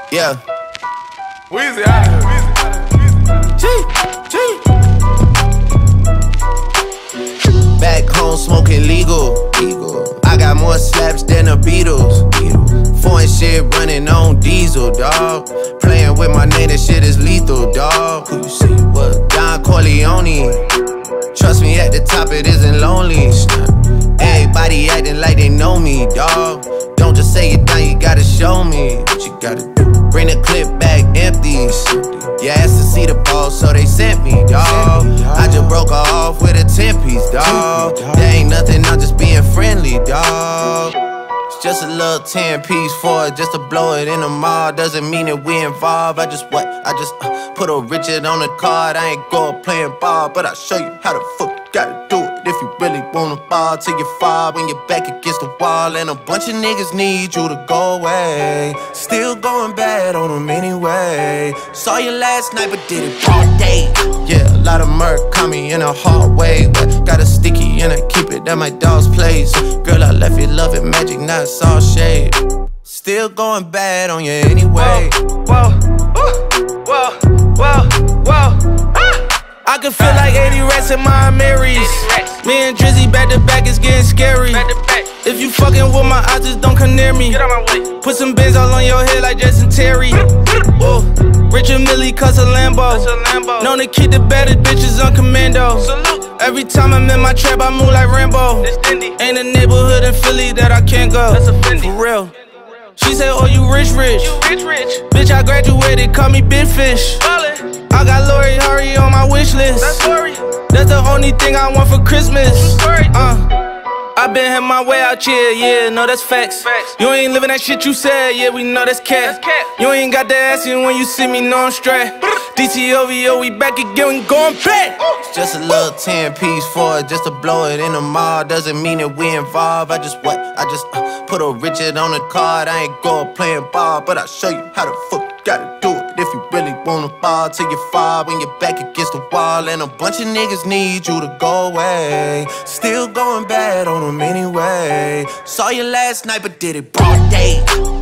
Yeah. Weezy out of here. Back home smoking legal. I got more slaps than the Beatles. Foreign shit running on diesel, dawg. Playing with my name, that shit is lethal, dawg. Who you say you was? Don Corleone. Trust me, at the top it isn't lonely. Everybody acting like they know me, dawg. Don't just say it down, you gotta show me what you gotta do. Bring the clip back empty. You asked to see the ball, so they sent me, dawg. I just broke her off with a 10-piece, dawg. There ain't nothing, I'm just being friendly, dawg. It's just a little 10-piece for it, just to blow it in the mall. Doesn't mean that we involved. I just put a Richard on the card. I ain't going playing ball, but I'll show you how the fuck you gotta do it. If you really wanna ball till you fall when you're back against the wall. And a bunch of niggas need you to go away. Still going bad on them anyway. Saw you last night but did it all day. Yeah, a lot of murk caught me in a hard way, but got a sticky and I keep it at my dog's place. Girl, I left you love it magic, not it's all shade. Still going bad on you anyway. Whoa, whoa, whoa, whoa. I can feel like 80 rats in my Marys. Me and Drizzy back to back, it's getting scary. If you fucking with my eyes, just don't come near me. Get out my way. Put some bins all on your head like Jason Terry. Whoa. Richard Millie cuss a Lambo. Known to keep the baddest bitches on commando. Salute. Every time I'm in my trap, I move like Rambo. It's Dindy. Ain't a neighborhood in Philly that I can't go. That's a Fendi. For real. She said, oh, you rich, rich. You rich. Bitch, I graduated, call me Big Fish. Ballin'. I got Lori Hurry on my wish list. That's Lori. That's the only thing I want for Christmas. Sorry. I been had my way out here, yeah, no, that's facts. You ain't living that shit you said, yeah, we know that's cat. You ain't got that ass in when you see me, no, I'm straight. DTOVO, we back again, we going back. It's just a little 10-piece for it, just to blow it in the mall. Doesn't mean that we involved. I just put a Richard on the card. I ain't going playing ball, but I'll show you how the fuck you gotta do it. If you really wanna ball till you fall when you're back against the wall. And a bunch of niggas need you to go away. Still going bad on them anyway. Saw you last night but did it broad day.